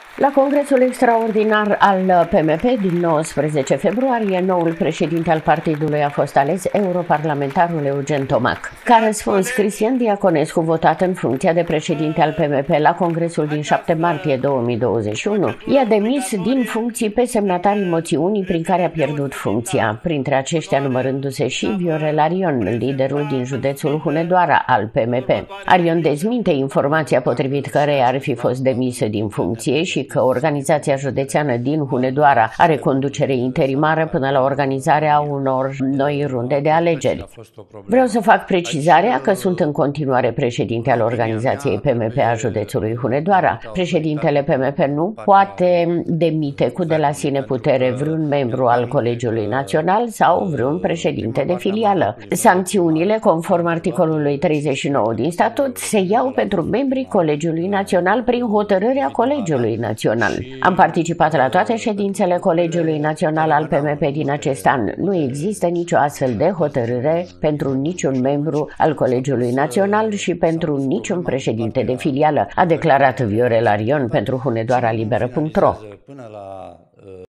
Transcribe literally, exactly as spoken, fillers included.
La Congresul Extraordinar al P M P din nouăsprezece februarie, noul președinte al partidului a fost ales europarlamentarul Eugen Tomac. Ca răspuns, Cristian Diaconescu, votat în funcția de președinte al P M P la Congresul din șapte martie două mii douăzeci și unu, i-a demis din funcții pe semnatarii moțiunii prin care a pierdut funcția, printre aceștia numărându-se și Viorel Arion, liderul din județul Hunedoara al P M P. Arion dezminte informația potrivit căreia ar fi fost demisă din funcție și că organizația județeană din Hunedoara are conducere interimară până la organizarea unor noi runde de alegeri. Vreau să fac precizarea că sunt în continuare președinte al organizației P M P a județului Hunedoara. Președintele P M P nu poate demite cu de la sine putere vreun membru al Colegiului Național sau vreun președinte de filială. Sancțiunile, conform articolului treizeci și nouă din statut, se iau pentru membrii Colegiului Național prin hotărârea Colegiului Național. Am participat la toate ședințele Colegiului Național al P M P din acest an. Nu există nicio astfel de hotărâre pentru niciun membru al Colegiului Național și pentru niciun președinte de filială, a declarat Viorel Arion pentru Hunedoara Liberă punct ro.